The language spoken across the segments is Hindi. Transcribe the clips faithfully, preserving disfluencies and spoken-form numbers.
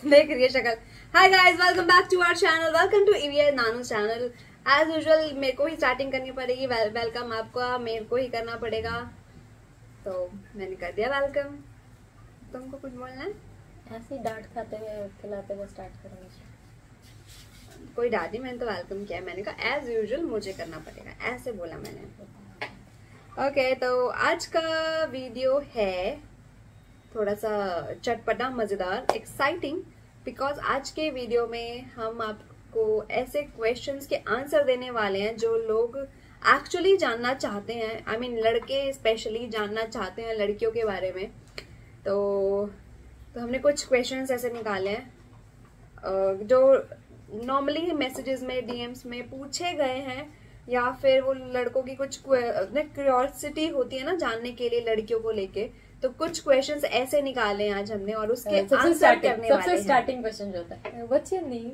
देख रही है शक्ल। Hi guys, welcome back to our channel, welcome to E V चैनल। एज यूजुअल मेरे को ही स्टार्टिंग करनी पड़ेगी। वेलकम आपका मेरे को ही करना पड़ेगा, तो मैंने कर दिया वेलकम। तुमको कुछ बोलना है? ऐसे ही डांट खाते हुए खिलाते हुए स्टार्ट करेंगे। कोई डांट नहीं, मैंने तो वेलकम किया। मैंने कहा एज यूजुअल मुझे करना पड़ेगा, ऐसे बोला मैंने। ओके okay, तो आज का वीडियो है थोड़ा सा चटपटा, मजेदार, एक्साइटिंग, बिकॉज आज के वीडियो में हम आपको ऐसे क्वेश्चंस के आंसर देने वाले हैं जो लोग एक्चुअली जानना चाहते हैं। आई I मीन mean, लड़के स्पेशली जानना चाहते हैं लड़कियों के बारे में। तो तो हमने कुछ क्वेश्चंस ऐसे निकाले हैं जो नॉर्मली मैसेजेस में, डीएम्स में पूछे गए हैं, या फिर वो लड़कों की कुछ क्यूरियोसिटी होती है ना जानने के लिए लड़कियों को लेके। तो कुछ क्वेश्चंस ऐसे निकाले हैं आज हमने और उसके आंसर करने वाले हैं। सबसे स्टार्टिंग क्वेश्चन जो होता है, व्हाट्स योर नेम?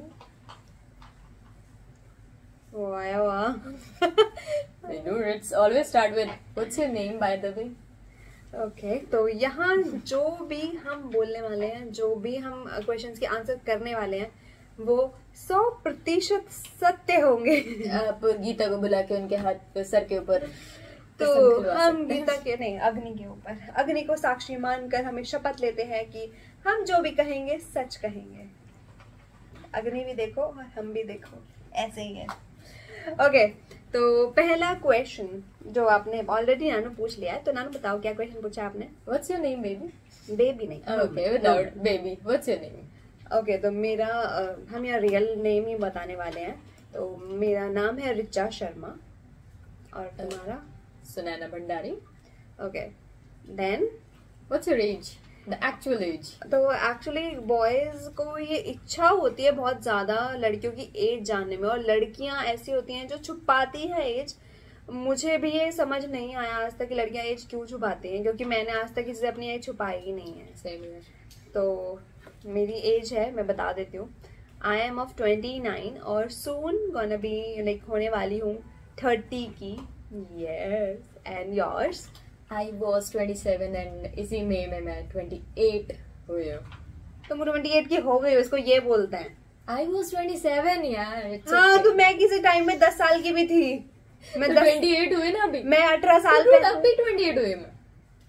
वाह वाह। I know it's always start with what's your name by the way. Okay, तो यहाँ जो भी हम बोलने वाले हैं, जो भी हम क्वेश्चंस के आंसर करने वाले हैं, वो सौ प्रतिशत सत्य होंगे। आप गीता को बुला के उनके हाथ सर के ऊपर तो हम गीता के नहीं, अग्नि के ऊपर, अग्नि को साक्षी मानकर हमें शपथ लेते हैं कि हम जो भी कहेंगे सच कहेंगे। अग्नि भी देखो और हम भी देखो, ऐसे ही है। ओके, तो पहला क्वेश्चन जो आपने ऑलरेडी नानू पूछ लिया है, तो नानू बताओ क्या क्वेश्चन पूछा आपने? What's your name baby? Baby नहीं, okay, without baby, what's your name? Okay, तो मेरा uh, हम यहाँ रियल नेम ही बताने वाले हैं। तो मेरा नाम है रिचा शर्मा और तुम्हारा? Sunaina Bhandari. Okay, then what's your age? The actual age? तो एक्चुअली बॉयज को ये इच्छा होती है बहुत ज्यादा लड़कियों की एज जानने में, और लड़कियां ऐसी होती हैं जो छुपाती है एज। मुझे भी ये समझ नहीं आया आज तक कि लड़कियां एज क्यों छुपाती हैं, क्योंकि मैंने आज तक किसी से अपनी एज छुपाई ही नहीं है। सेम है। तो मेरी एज है, मैं बता देती हूँ, I am of twenty nine और सून गोना बी लाइक होने वाली हूँ थर्टी की। Yes, and yours? I was twenty seven and इसी मई में मैं ट्वेंटी एट हुई हूँ। तुम ट्वेंटी एट की हो गई, उसको ये बोलते हैं। आई वॉज ट्वेंटी सेवन यार। हाँ, okay. तो मैं किसी टाइम में दस साल की भी थी। मैं तो ट्वेंटी एट हुई ना अभी। मैं अठारह साल पे तब भी ट्वेंटी एट हुई मैं।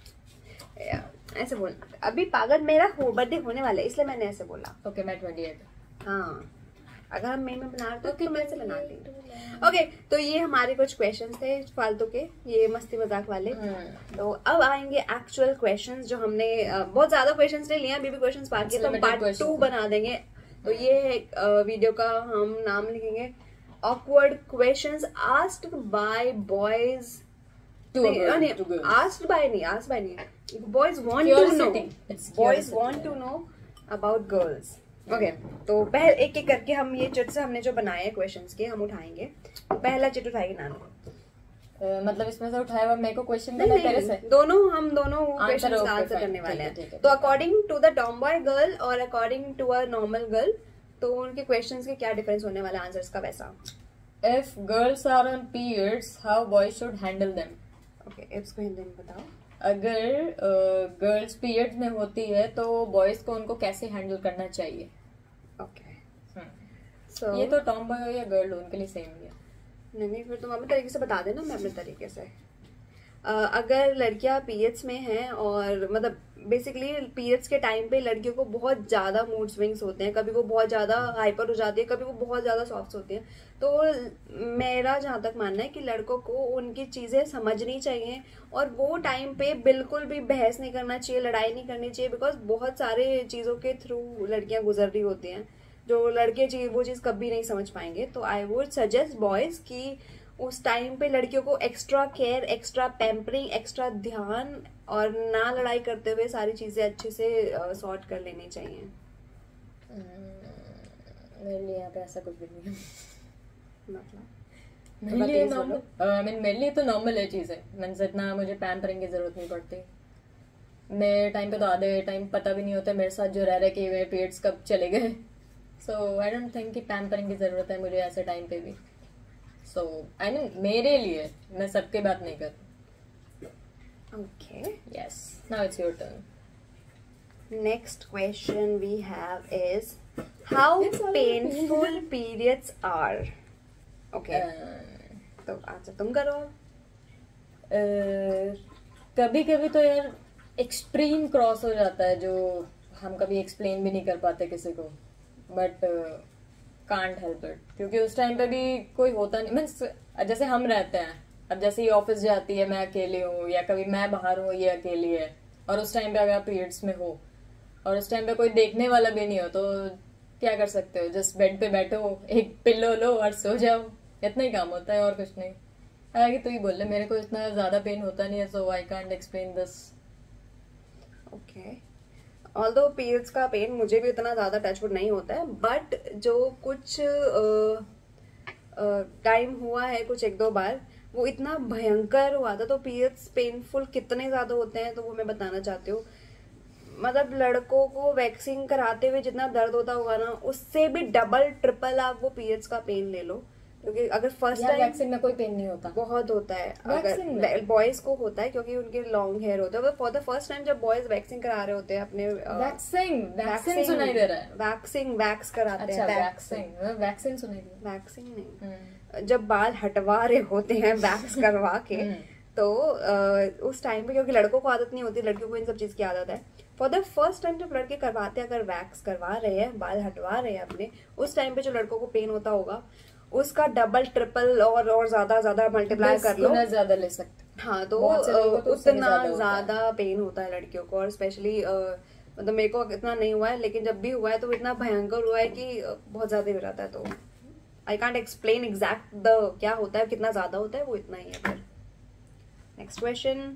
ऐसे बोल, अभी पागल मेरा हो बर्थडे होने वाला है, इसलिए मैंने ऐसे बोला। ओके okay, मैं ट्वेंटी एट। हाँ, अगर हम मई में बना रहे तो मैं ऐसे बना दी। ओके, तो ये हमारे कुछ क्वेश्चंस थे फालतू के, ये मस्ती मजाक वाले। तो अब आएंगे एक्चुअल क्वेश्चंस जो हमने बहुत ज्यादा क्वेश्चंस ले लिए, अभी भी क्वेश्चंस बाकी है, तो हम पार्ट टू बना देंगे। तो ये है वीडियो का हम नाम लिखेंगे awkward questions asked by boys to asked by नहीं आस्क्ड बाय नहीं boys want to know boys want to know about girls. Okay, तो पहले एक एक करके हम ये चिट से हमने जो बनाए हैं क्वेश्चंस के हम उठाएंगे। तो पहला चिट उठाएगी नानू। uh, मतलब इसमें से उठाया हुआ मेरे को क्वेश्चन देना है से? दोनों हम दोनों क्वेश्चन का आंसर करने वाले हैं। तो according to the tomboy girl और according to a normal girl, तो उनके क्वेश्चंस के क्या डिफरेंस होने वाला आंसर्स का वैसा। If girls are on periods how boys should handle them? Okay, इसको हिंदी में बताओ। अगर गर्ल्स uh, पीरियड्स में होती है तो बॉयज को उनको कैसे हैंडल करना चाहिए? Okay, okay. सो so, ये तो टॉम बॉय हो या गर्ल हो उनके लिए सेम ही है। नहीं नहीं, फिर तुम अपने तरीके से बता देना, मैं अपने तरीके से। uh, अगर लड़कियां पीरियड्स में हैं और मतलब बेसिकली पीरियड्स के टाइम पे लड़कियों को बहुत ज्यादा मूड स्विंग्स होते हैं, कभी वो बहुत ज्यादा हाइपर हो जाती है, कभी वो बहुत ज्यादा सॉफ्ट होती है। तो मेरा जहाँ तक मानना है कि लड़कों को उनकी चीजें समझनी चाहिए और वो टाइम पे बिल्कुल भी बहस नहीं करना चाहिए, लड़ाई नहीं करनी चाहिए, बिकॉज बहुत सारे चीजों के थ्रू लड़कियां गुजर रही होती हैं जो लड़के चीज वो चीज कभी नहीं समझ पाएंगे। तो आई वुड सजेस्ट बॉयज कि उस टाइम पे लड़कियों को extra care, extra pampering, extra ध्यान और ना लड़ाई करते हुए सारी चीजें अच्छे से सॉर्ट कर लेनी चाहिए। मेरे लिए यहाँ पे ऐसा कुछ भी नहीं है। मतलब मेरे लिए नॉर्मल, आई मीन मेरे लिए तो नॉर्मल है चीजें। मीन्स इतना मुझे पैम्परिंग की जरूरत नहीं पड़ती। मेरे टाइम पे तो आधे टाइम पता भी नहीं होता मेरे साथ जो रह रहे कि मेरे पीरियड्स कब चले गए। सो आई डोंट थिंक कि पैम्परिंग की जरूरत है मुझे ऐसे टाइम पे भी। सो आई मीन मेरे लिए, मैं सबके बात नहीं कर। Okay, yes, now it's your turn. Next question we have is how painful periods are. Okay. तो अच्छा तुम करो. कभी कभी तो यार एक्सट्रीम क्रॉस हो जाता है जो हम कभी एक्सप्लेन भी नहीं कर पाते किसी को, बट कांट हेल्प इट, क्योंकि उस टाइम पे भी कोई होता नहीं. मीन्स जैसे हम रहते हैं, अब जैसे ये ऑफिस जाती है मैं अकेली हूँ, या कभी मैं बाहर हूँ ये अकेली है, और उस टाइम पे अगर आप पीरियड्स में हो और उस टाइम पे कोई देखने वाला भी नहीं हो, तो क्या कर सकते हो? जस्ट बेड पे बैठो, एक पिल्लो लो और सो जाओ. इतना ही काम होता है और कुछ नहीं. हालांकि तू ही बोल ले, मेरे को इतना ज्यादा पेन होता नहीं है, so I can't explain this. Okay. Although periods का पेन मुझे भी इतना ज्यादा टचवुड नहीं होता है, बट जो कुछ टाइम uh, uh, हुआ है, कुछ एक दो बार, वो इतना भयंकर हुआ था. तो पीरियड्स पेनफुल कितने ज्यादा होते हैं तो वो मैं बताना चाहती हूँ. मतलब लड़कों को वैक्सीन कराते हुए जितना दर्द होता होगा ना, उससे भी डबल ट्रिपल आप वो पीरियड्स का पेन ले लो. क्योंकि अगर फर्स्ट टाइम वैक्सीन में कोई पेन नहीं होता, बहुत होता है. अगर बॉयज को होता है क्योंकि उनके लॉन्ग हेयर होते हैं. फॉर द फर्स्ट टाइम जब बॉयज वैक्सीन करा रहे होते हैं अपने, वैक्सीन वैक्सीन सुनाई दे रहा है. वैक्सीन वैक्स कराते हैं. वैक्सीन वैक्सीन सुनाई दे. वैक्सीन नहीं, जब बाल हटवा रहे होते हैं वैक्स करवा के, तो उस टाइम पे क्योंकि लड़कों को आदत नहीं होती, लड़कियों को इन सब चीज की आदत है. फॉर द फर्स्ट टाइम जब लड़के करवाते हैं, अगर वैक्स करवा रहे हैं, बाल हटवा रहे हैं अपने, उस टाइम पे जो लड़कों को पेन होता होगा उसका डबल ट्रिपल और और ज्यादा ज्यादा मल्टीप्लाई कर लो, ज्यादा ले सकते. हाँ, तो उतना ज्यादा पेन होता है लड़कियों को. और स्पेशली मतलब मेरे को इतना नहीं हुआ है, लेकिन जब भी हुआ है तो इतना भयंकर हुआ है कि बहुत ज्यादा हो जाता है. तो I can't explain exact the क्या होता है, कितना ज्यादा होता है, वो इतना ही है. फिर next question.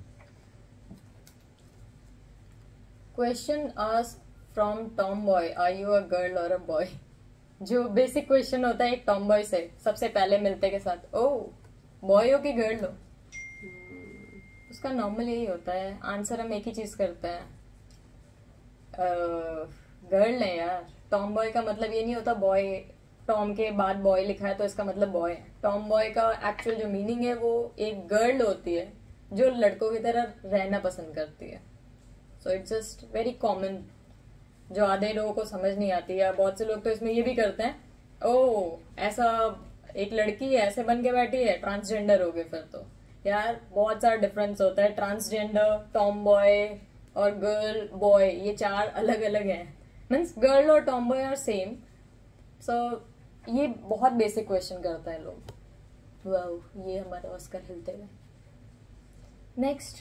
Question asked from tom boy, are you a girl और अ बॉय? जो बेसिक क्वेश्चन होता है एक टॉम बॉय से सबसे पहले मिलते के साथ, ओ बॉय हो कि गर्ल हो? उसका नॉर्मल यही होता है. आंसर हम एक ही चीज करते हैं, गर्ल है यार. टॉम बॉय का मतलब ये नहीं होता बॉय, टॉम के बाद बॉय लिखा है तो इसका मतलब बॉय है. टॉम बॉय का एक्चुअल जो मीनिंग है वो एक गर्ल होती है जो लड़कों की तरह रहना पसंद करती है. So it's just very common, जो आधे लोगों को समझ नहीं आती है. बहुत से लोग तो इसमें ये भी करते हैं, ओ ऐसा एक लड़की है ऐसे बन के बैठी है, ट्रांसजेंडर हो गए. फिर तो यार बहुत सारा डिफरेंस होता है. ट्रांसजेंडर, टॉम बॉय और गर्ल बॉय, ये चार अलग अलग हैं. मीन्स गर्ल और tom boy are same. So ये बहुत बेसिक क्वेश्चन करते हैं लोग. वाह, ये हमारा ऑस्कर हिलते हुए. Next.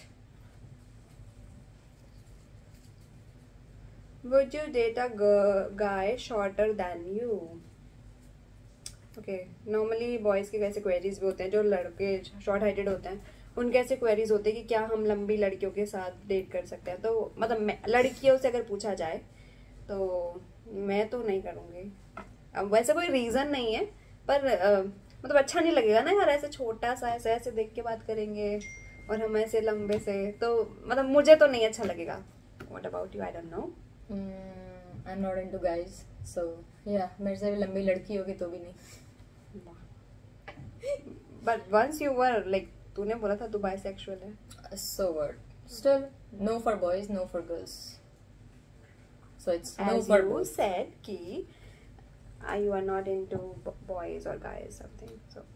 Would you date a guy shorter than you? Okay, normally boys के कैसे queries भी होते हैं, जो लड़के short heighted होते हैं उनके ऐसे queries होते हैं कि क्या हम लंबी लड़कियों के साथ डेट कर सकते हैं. तो मतलब लड़कियों से अगर पूछा जाए तो मैं तो नहीं करूँगी. अब वैसे कोई रीज़न नहीं है, पर आ, मतलब अच्छा नहीं लगेगा ना यार, ऐसे छोटा सा ऐसे ऐसे देख के बात करेंगे और हम ऐसे लंबे से, तो मतलब मुझे तो नहीं अच्छा लगेगा. What about you? I don't know. I am not into guys, so yeah मेरे से भी लंबी लड़की होगी तो भी नहीं. But once you were like, तूने बोला था तू बाइसेक्सुअल है. So what, still no for boys, no for girls. So it's no for both. You said कि uh, you are not into boys or guys something, so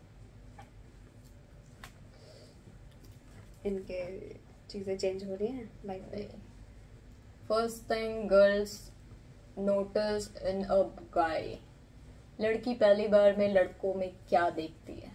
इनके चीजें चेंज हो रही हैं लाइफ में. First thing girls notice in a guy. लड़की पहली बार में लड़कों में क्या देखती है?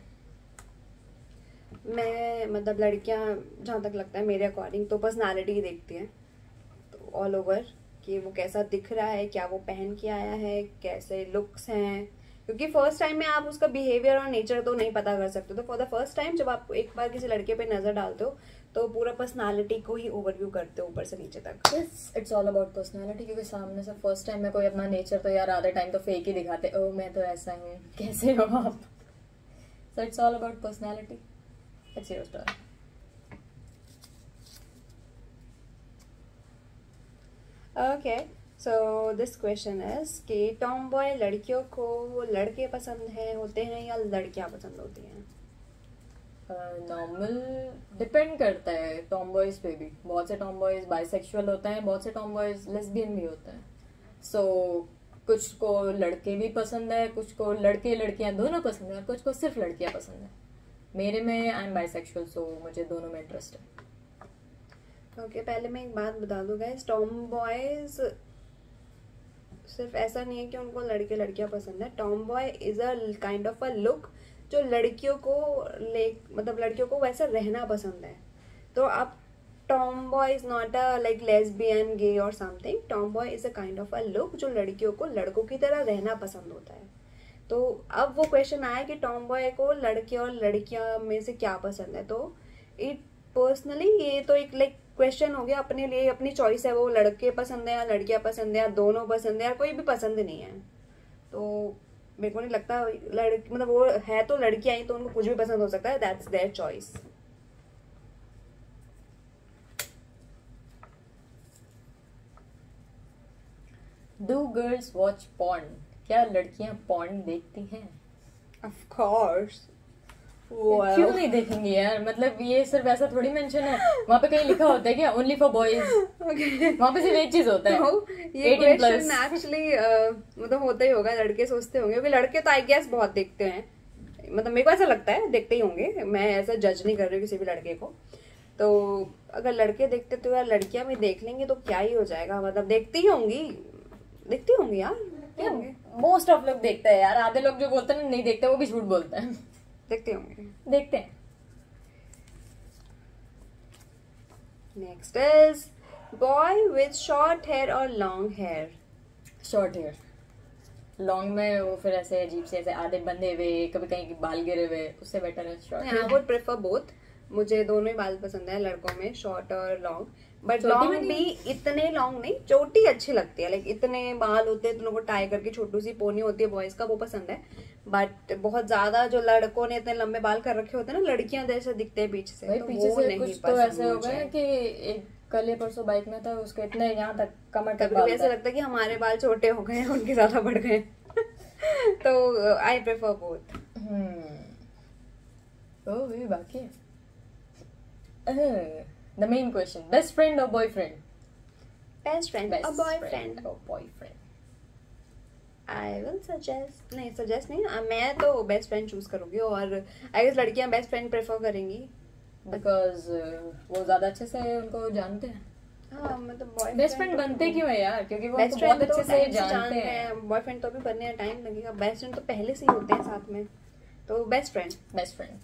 मैं मतलब लड़कियां जहाँ तक लगता है मेरे अकॉर्डिंग तो पर्सनालिटी देखती हैं, तो ऑल ओवर कि वो कैसा दिख रहा है, क्या वो पहन के आया है, कैसे लुक्स हैं. क्योंकि फर्स्ट टाइम में आप उसका बिहेवियर और नेचर तो नहीं पता कर सकते. तो फॉर द फर्स्ट टाइम जब आप एक बार किसी लड़के पे नजर डालते हो तो पूरा पर्सनालिटी को ही ओवरव्यू करते हो ऊपर से नीचे तक. It's all about personality. क्योंकि सामने से फर्स्ट टाइम में कोई अपना नेचर तो यार आधे टाइम तो फेक ही दिखाते, ओ मैं तो ऐसा हूँ, कैसे हो आप. So it's all about personality. It's your story. Okay, so this question is कि टॉम बॉय लड़कियों को लड़के पसंद है होते हैं या लड़कियां पसंद होती हैं? नॉर्मल डिपेंड करता है टॉम बॉयज पे भी. बहुत से टॉम बॉयज बाइसेक्सुअल होते हैं, बहुत से टॉम बॉयज लेस्बियन भी होते हैं. सो so, कुछ को लड़के भी पसंद है, कुछ को लड़के लड़कियां दोनों पसंद है, और कुछ को सिर्फ लड़कियां पसंद है. मेरे में आई एम बाइसेक्सुअल, सो मुझे दोनों में इंटरेस्ट है. ओके okay, पहले मैं एक बात बता दूं गाइस, टॉम बॉयज सिर्फ ऐसा नहीं है कि उनको लड़के लड़कियां पसंद है. Tom boy is a kind of a look जो लड़कियों को ले मतलब लड़कियों को वैसा रहना पसंद है. तो आप tom boy is not a like lesbian gay और something. Tom boy is a kind of a look जो लड़कियों को लड़कों की तरह रहना पसंद होता है. तो अब वो क्वेश्चन आया कि टॉम बॉय को लड़के और लड़कियां में से क्या पसंद है. तो इट पर्सनली ये तो एक लाइक क्वेश्चन हो गया अपने लिए, अपनी चॉइस है. वो लड़के पसंद है या लड़कियां पसंद है या दोनों पसंद है या कोई भी पसंद नहीं है. तो मेरे को नहीं लगता लड़की मतलब वो है तो लड़कियां ही तो उनको कुछ भी पसंद हो सकता है. That's their choice. Do girls watch porn? क्या लड़कियां पॉर्न देखती हैं? Of course. Well. क्यों नहीं देखेंगे यार? मतलब ये सिर्फ ऐसा थोड़ी मेंशन है, वहाँ पे कहीं लिखा होता है क्या ओनली फॉर बॉयज? वहाँ पे सिर्फ एक चीज होता है. तो ये क्वेश्चन एक्चुअली मतलब होता ही होगा, लड़के सोचते होंगे क्योंकि लड़के तो आई गेस बहुत देखते हैं. मतलब मेरे को ऐसा लगता है देखते ही होंगे. मैं ऐसा जज नहीं कर रही हूँ किसी भी लड़के को. तो अगर लड़के देखते तो यार लड़कियां भी देख लेंगे तो क्या ही हो जाएगा. मतलब देखती ही होंगी, देखती होंगी यार. मोस्ट ऑफ लोग देखते हैं यार. आधे लोग जो बोलते हैं नहीं देखते वो भी झूठ बोलते हैं. देखते होंगे, देखते हैं. Next is boy with short hair और long hair. Short hair. Long में वो फिर ऐसे अजीब से ऐसे आधे बंधे हुए, कभी कहीं बाल गिरे हुए, उससे बेटर है short. I would prefer both. मुझे दोनों ही बाल पसंद है लड़कों में, शॉर्ट और लॉन्ग. बट लॉन्ग भी इतने लॉन्ग नहीं, चोटी अच्छी लगती है. लाइक इतने बाल होते हैं, उनको टाई करके छोटी सी पोनी होती है बॉयज का, वो पसंद है. बट बहुत ज्यादा जो लड़कों ने इतने लंबे बाल कर रखे होते हैं ना, लड़कियां जैसे दिखते हैं पीछे से, तो पीछे वो से नहीं कुछ तो ऐसे हो गए कि एक कल या परसों बाइक में था, उसके इतने यहाँ तक कमर तक बाल. ऐसा लगता है कि हमारे बाल छोटे हो गए, उनके ज्यादा बढ़ गए. तो आई प्रेफर बोथ. ओ ये बाकी है. The main question, best friend और बॉयफ्रेंड? बेस्ट फ्रेंड और बॉयफ्रेंड. और बॉयफ्रेंड आई विल सजेस्ट नहीं सजेस्ट नहीं आ, मैं तो बेस्ट फ्रेंड चूज करूंगी. और आई गेस लड़कियां बेस्ट फ्रेंड प्रेफर करेंगी बिकॉज uh, वो ज्यादा अच्छे से उनको जानते हैं. हाँ मतलब बॉयफ्रेंड बेस्ट फ्रेंड बनते क्यों है यार? क्योंकि वो बेस्ट बहुत फ्रेंड अच्छे तो से जानते, जानते हैं. हैं. बॉयफ्रेंड तो भी बनने में टाइम लगेगा. बेस्ट फ्रेंड तो पहले से ही होते हैं साथ में. तो best friend. Best friend.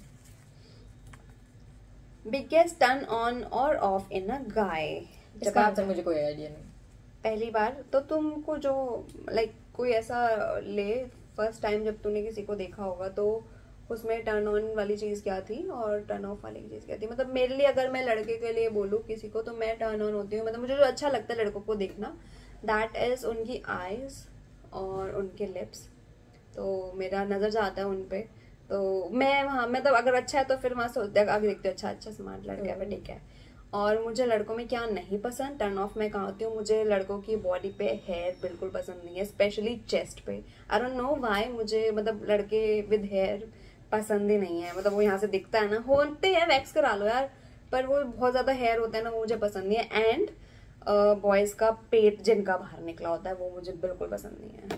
Biggest turn on और ऑफ इन अ गाय? इसका आंसर मुझे कोई आइडिया नहीं. पहली बार तो तुमको जो लाइक कोई ऐसा ले फर्स्ट टाइम जब तूने किसी को देखा होगा तो उसमें टर्न ऑन वाली चीज़ क्या थी और टर्न ऑफ वाली चीज़ क्या थी? मतलब मेरे लिए अगर मैं लड़के के लिए बोलूँ किसी को तो मैं टर्न ऑन होती हूँ. मतलब मुझे जो अच्छा लगता है लड़कों को देखना, दैट इज़ उनकी आईज और उनके लिप्स. तो मेरा नज़र जाता है उन पे. तो मैं वहाँ मतलब अगर अच्छा है तो फिर वहाँ से आगे देखती हूँ, अच्छा अच्छा स्मार्ट लड़का है, ठीक है. और मुझे लड़कों में क्या नहीं पसंद, टर्न ऑफ मैं कहाँ होती हूँ, मुझे लड़कों की बॉडी पे हेयर बिल्कुल पसंद नहीं है, स्पेशली चेस्ट पे. I don't know why. मुझे मतलब लड़के विद हेयर पसंद ही नहीं है. मतलब वो यहाँ से दिखता है ना, होते हैं वैक्स करा लो यार, पर वो बहुत ज़्यादा हेयर होता है ना, वो मुझे पसंद नहीं है. एंड बॉयज़ का पेट जिनका बाहर निकला होता है वो मुझे बिल्कुल पसंद नहीं है.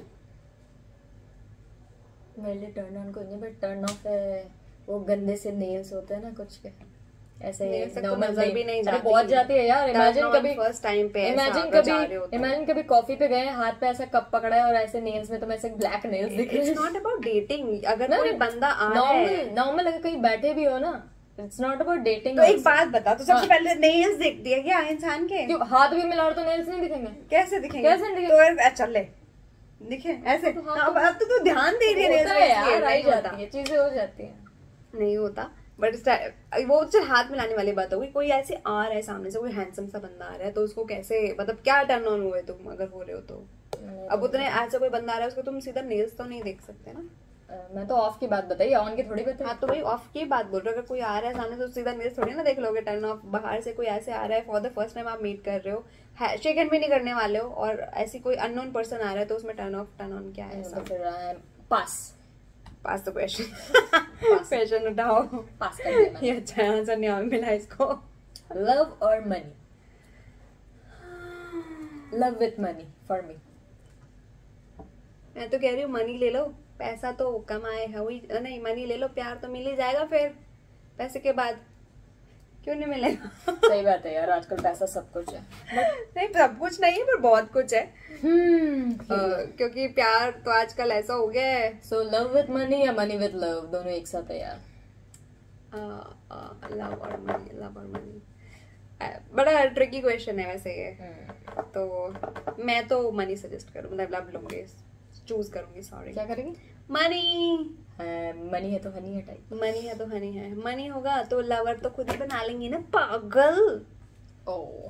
मेरे लिए टर्न ऑन को नहीं, बट टर्न ऑफ है वो गंदे से नेल्स होते हैं ना कुछ के ऐसे नॉर्मल भी नहीं जाती. बहुत जाती है यार. इमेजिन कभी फर्स्ट टाइम पे इमेजिन कभी इमेजिन कभी कॉफी पे गए, हाथ पे ऐसा कप पकड़ा है और ऐसे नेल्स में तुम्हें ऐसे ब्लैक नेल्स दिख रहे हैं. It's not about dating. अगर कोई बंदा आ रहा है नॉर्मल अगर कहीं बैठे भी हो ना, इट्स नॉट अबाउट डेटिंग. तो एक बात बता, तो सबसे पहले नेल्स देखती है क्या इंसान के? क्यों हाथ भी मिला तो नेल्स नहीं दिखेंगे? कैसे दिखेंगे? कैसे दिखेंगे? तो चल ले दिखे ऐसे. अब तू तो ध्यान दे रही है यार, आई जाती है चीजें, हो जाती है. नहीं होता. बट वो चल हाथ मिलाने वाली बात होगी. कोई ऐसे आ रहा है सामने से, कोई हैंडसम सा बंदा आ रहा है, तो उसको कैसे मतलब क्या टर्न ऑन हुए तुम अगर हो रहे हो तो? अब उतने ऐसा कोई बंदा आ रहा है उसको तुम सीधा नेल्स तो नहीं देख सकते ना. मैं तो ऑफ की बात बताई, ऑन की थोड़ी बताई. हाँ तो भाई ऑफ की बात बोल रहे हो. अगर कोई आ रहा है सामने तो सीधा नेल्स थोड़ी ना देख लोगे. टर्न ऑफ बाहर से कोई ऐसे आ रहा है, फॉर द फर्स्ट टाइम आप मीट कर रहे हो, शेक हैंड भी नहीं करने वाले हो, और ऐसी कोई अननोन पर्सन आ रहा है तो उसमें टर्न ऑफ टर्न ऑन क्या है? तो फिर pass. Pass the question question उठाओ। पास कर दिया मैंने। ये अच्छा आंसर नहीं मिला इसको। लव और money? Love with money for me. मैं तो कह रही हूँ मनी ले लो, पैसा तो कमाए है वही, नहीं मनी ले लो, प्यार तो मिल ही जाएगा फिर पैसे के बाद, क्यों नहीं मिलेगा? सही बात है यार, आजकल पैसा सब कुछ है। नहीं सब कुछ नहीं है पर बहुत कुछ है। हम्म uh, क्योंकि प्यार तो आजकल ऐसा हो गया है। सो लव विथ मनी या मनी विथ लव, दोनों एक साथ है यार। लव और मनी, लव और मनी बड़ा ट्रिकी क्वेश्चन है वैसे ये। hmm. तो मैं तो मनी सजेस्ट करूँ, मतलब लव लूंगी, चूज करूंगी। सॉरी क्या करेंगी? मनी। मनी है तो हनी है टाइप। मनी है तो हनी है, मनी होगा तो लवर तो खुद ही बना लेंगे ना पागल। ओह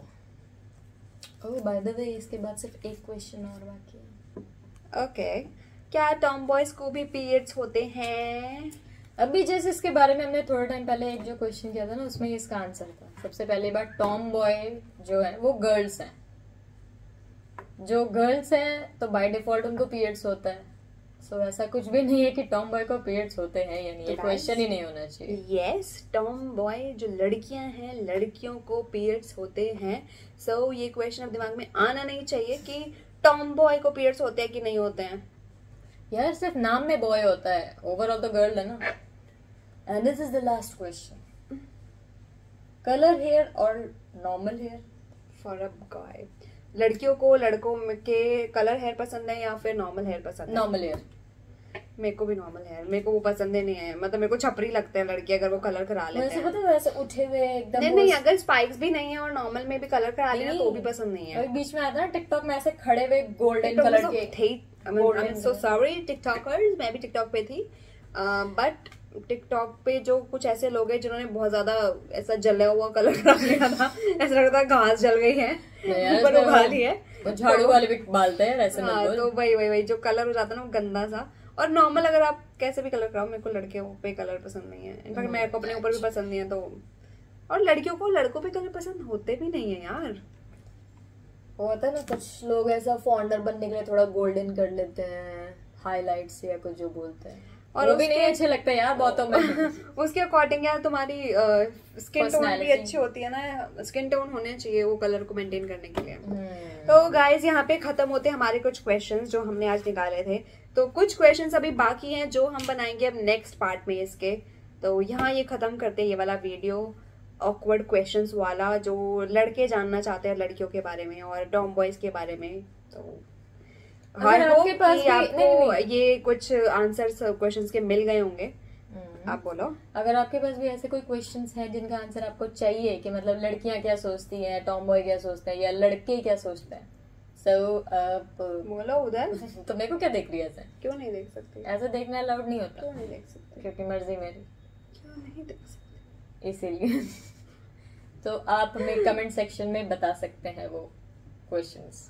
ओह बाय द वे, इसके बाद सिर्फ एक क्वेश्चन और बाकी है। Okay okay. क्या टॉम बॉयज को भी पीरियड्स होते हैं? अभी जैसे इसके बारे में हमने थोड़ा टाइम पहले एक जो क्वेश्चन किया था ना, उसमें इसका आंसर था। सबसे पहले बात, टॉम बॉय जो है वो गर्ल्स हैं। जो गर्ल्स हैं तो बाय डिफॉल्ट उनको पीरियड्स होता है। सो so, ऐसा कुछ भी नहीं है कि टॉम बॉय को पीरियड्स होते हैं, यानी ये क्वेश्चन ही नहीं होना चाहिए। यस, टॉम बॉय जो लड़कियां हैं, लड़कियों को पीरियड्स होते हैं। सो so, ये क्वेश्चन अब दिमाग में आना नहीं चाहिए कि टॉम बॉय को पीरियड्स होते हैं कि नहीं होते हैं। यार सिर्फ नाम में बॉय होता है, ओवरऑल तो गर्ल है ना। And this is the last question, colour hair और normal hair for a boy. लड़कियों को लड़कों के कलर हेयर पसंद है या फिर नॉर्मल हेयर पसंद है? Normal hair. मेरे को भी नॉर्मल हेयर, मेरे को वो पसंद ही नहीं है। मतलब मेरे को छपरी लगते हैं लड़के अगर वो कलर करा लेते वैसे हैं। पता है, वैसे उठे हुए एकदम। नहीं नहीं, अगर स्पाइक्स भी नहीं है और नॉर्मल में भी कलर करा लेना तो भी पसंद नहीं है। बीच में आता है टिकटॉक में ऐसे खड़े हुए गोल्डन कलर के थे। सो सॉरी टिकटॉकर्स, मैं भी टिकटॉक पे थी, बट टिकटॉक पे जो कुछ ऐसे लोग हैं जिन्होंने बहुत ज्यादा ऐसा जला हुआ कलर करा लिया था, ऐसा लगता है घास जल गई है, ऊपर उगा ली है। झाड़ू वाले भी बालते हैं ऐसे। हाँ, तो वही वही वही जो कलर हो जाता है ना वो गंदा सा। और नॉर्मल अगर आप कैसे भी कलर कराओ, मेरे को लड़के पे कलर पसंद नहीं है। इनफैक्ट मेरे को अपने ऊपर भी पसंद नहीं है। तो और लड़कियों को लड़कों पे कलर पसंद होते भी नहीं है यार। होता है ना कुछ लोग ऐसा फॉन्डर बनने के लिए थोड़ा गोल्डन कर लेते हैं, हाईलाइट्स या कुछ जो बोलते हैं, और वो भी नहीं अच्छे लगते यार बहुतों में। उसके अकॉर्डिंग यार तुम्हारी स्किन टोन भी अच्छी होती है ना, स्किन टोन होने चाहिए वो कलर को मेंटेन करने के लिए। hmm. तो गाइज यहाँ पे खत्म होते हैं हमारे कुछ क्वेश्चंस जो हमने आज निकाले थे। तो कुछ क्वेश्चंस अभी बाकी हैं जो हम बनाएंगे अब नेक्स्ट पार्ट में इसके। तो यहाँ ये खत्म करते हैं ये वाला वीडियो, ऑकवर्ड क्वेश्चंस वाला, जो लड़के जानना चाहते हैं लड़कियों के बारे में और टॉम बॉयज के बारे में। तो अगर आपके पास भी, आपको नहीं, नहीं, ये कुछ आंसर्स क्वेश्चंस के मिल गए होंगे। आप बोलो, अगर आपके पास भी ऐसे कोई क्वेश्चंस हैं जिनका आंसर आपको चाहिए कि मतलब लड़कियां क्या सोचती हैं, टॉम बॉय क्या सोचते हैं, या लड़के क्या सोचते हैं, सो so, आप बोलो उधर। तो मेरे को क्या देख रही है ऐसे? क्यों नहीं देख सकती? ऐसा देखना अलाउड नहीं होता। क्यों नहीं देख सकते? क्योंकि मर्जी मेरी। क्यों नहीं देख सकते? इसीलिए। तो आप हमें कमेंट सेक्शन में बता सकते हैं वो questions.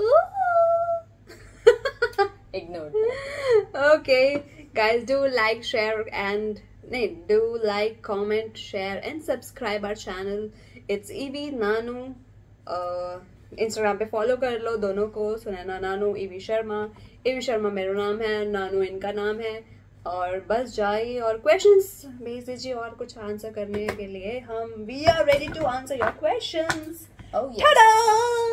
Ignored. Okay, guys, do like, share, and no, do like, comment, share, and subscribe our channel. It's Evie Nanu. Uh, Instagram पे follow कर लो दोनों को, सुनैना नानू, ईवी शर्मा। ईवी शर्मा मेरा नाम है, नानू इनका नाम है। और बस जाइए और क्वेश्चंस भेज दीजिए और कुछ आंसर करने के लिए हम we are ready to answer your questions. Oh yes. Ta-da!